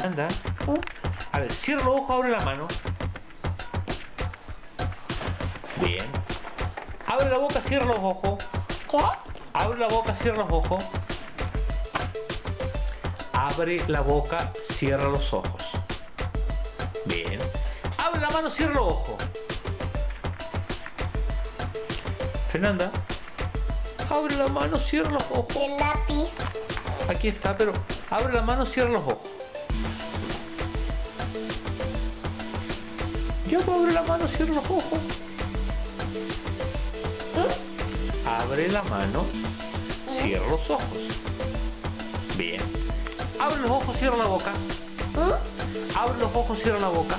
Anda. A ver, cierra los ojos, abre la mano. Bien. Abre la boca, cierra los ojos. ¿Qué? Abre la boca, cierra los ojos. Abre la boca, cierra los ojos. Bien. Abre la mano, cierra los ojos. Fernanda. Abre la mano, cierra los ojos. El lápiz. Aquí está, pero abre la mano, cierra los ojos. Ya, pues, abre la mano, cierra los ojos. Abre la mano, cierra los ojos. Bien. Abre los ojos, cierra la boca. Abre los ojos, cierra la boca.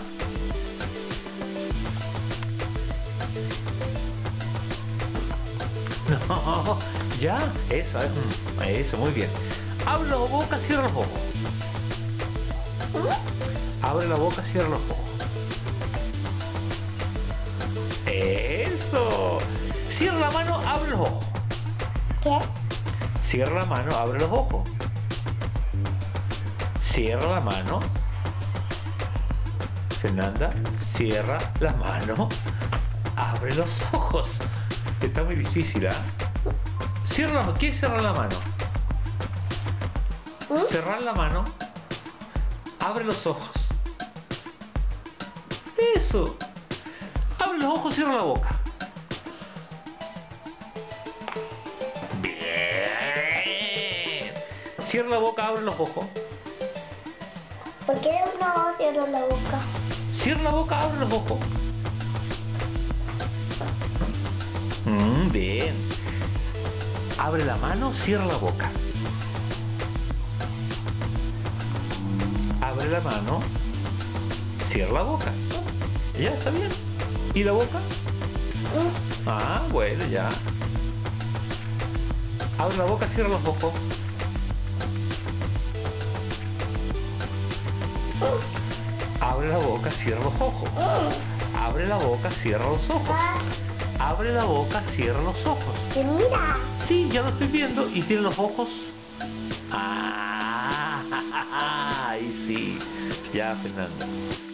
No, ya, eso, muy bien. Abre la boca, cierra los ojos. Abre la boca, cierra los ojos. Eso. Cierra la mano, abre los ojos. ¿Qué? Cierra la mano, abre los ojos. Cierra la mano. Fernanda, cierra la mano, abre los ojos. Está muy difícil, ¿ah? Cierra la mano. ¿Qué es cerrar la mano? Cerrar la mano, abre los ojos. Eso. Abre los ojos, cierra la boca. Bien. Cierra la boca, abre los ojos. ¿Por qué no cierro la boca? Cierra la boca, abre los ojos. Bien. Abre la mano, cierra la boca. Abre la mano, cierra la boca. Ya, está bien. ¿Y la boca? Ah, bueno, ya. Abre la boca, cierra los ojos. Abre la boca, cierra los ojos. Abre la boca, cierra los ojos. Abre la boca, cierra los ojos. ¿Qué mira? Sí, ya lo estoy viendo. ¿Y tiene los ojos? Ah, ahí sí. Ya, Fernanda.